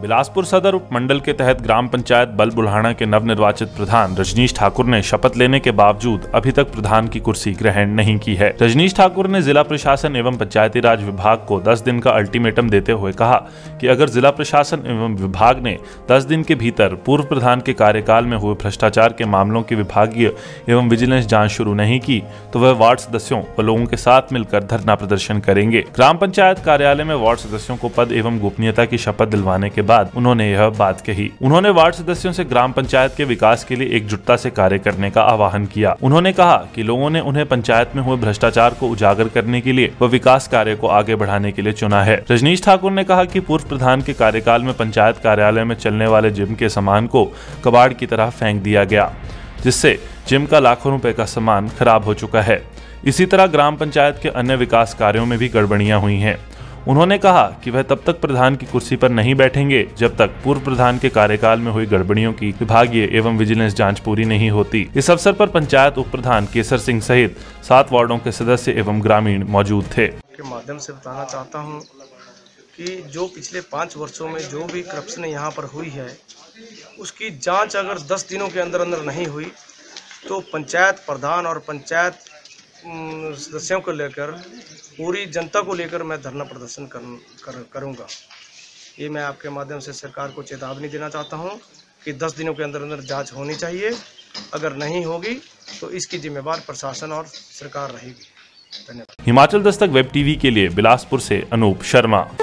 बिलासपुर सदर उपमंडल के तहत ग्राम पंचायत बलबुल्हाना के नवनिर्वाचित प्रधान रजनीश ठाकुर ने शपथ लेने के बावजूद अभी तक प्रधान की कुर्सी ग्रहण नहीं की है। रजनीश ठाकुर ने जिला प्रशासन एवं पंचायती राज विभाग को 10 दिन का अल्टीमेटम देते हुए कहा कि अगर जिला प्रशासन एवं विभाग ने 10 दिन के भीतर पूर्व प्रधान के कार्यकाल में हुए भ्रष्टाचार के मामलों की विभागीय एवं विजिलेंस जाँच शुरू नहीं की तो वह वार्ड सदस्यों व लोगों के साथ मिलकर धरना प्रदर्शन करेंगे। ग्राम पंचायत कार्यालय में वार्ड सदस्यों को पद एवं गोपनीयता की शपथ दिलवाने के बाद उन्होंने यह बात कही। उन्होंने वार्ड सदस्यों से ग्राम पंचायत के विकास के लिए एकजुटता से कार्य करने का आह्वान किया। उन्होंने कहा कि लोगों ने उन्हें पंचायत में हुए भ्रष्टाचार को उजागर करने के लिए व विकास कार्य को आगे बढ़ाने के लिए चुना है। रजनीश ठाकुर ने कहा कि पूर्व प्रधान के कार्यकाल में पंचायत कार्यालय में चलने वाले जिम के सामान को कबाड़ की तरह फेंक दिया गया, जिससे जिम का लाखों रुपए का सामान खराब हो चुका है। इसी तरह ग्राम पंचायत के अन्य विकास कार्यों में भी गड़बड़ियां हुई हैं। उन्होंने कहा कि वह तब तक प्रधान की कुर्सी पर नहीं बैठेंगे जब तक पूर्व प्रधान के कार्यकाल में हुई गड़बड़ियों की विभागीय एवं विजिलेंस जांच पूरी नहीं होती। इस अवसर पर पंचायत उप प्रधान केसर सिंह सहित 7 वार्डों के सदस्य एवं ग्रामीण मौजूद थे। के माध्यम से बताना चाहता हूं कि जो पिछले 5 वर्षों में जो भी करप्शन यहाँ पर हुई है उसकी जाँच अगर 10 दिनों के अंदर नहीं हुई तो पंचायत प्रधान और पंचायत सदस्यों को लेकर पूरी जनता को लेकर मैं धरना प्रदर्शन करूंगा। ये मैं आपके माध्यम से सरकार को चेतावनी देना चाहता हूं कि 10 दिनों के अंदर जांच होनी चाहिए। अगर नहीं होगी तो इसकी जिम्मेवार प्रशासन और सरकार रहेगी। धन्यवाद। हिमाचल दस्तक वेब टीवी के लिए बिलासपुर से अनूप शर्मा।